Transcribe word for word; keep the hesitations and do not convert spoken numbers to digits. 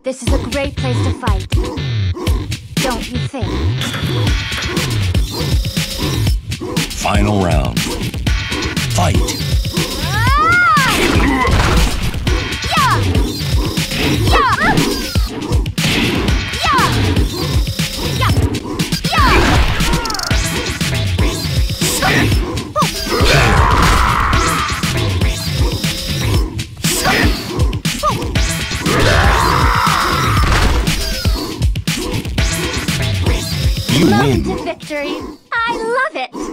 This is a great place to fight. Don't you think? Final round. Fight. You Moment win. of victory. I love it.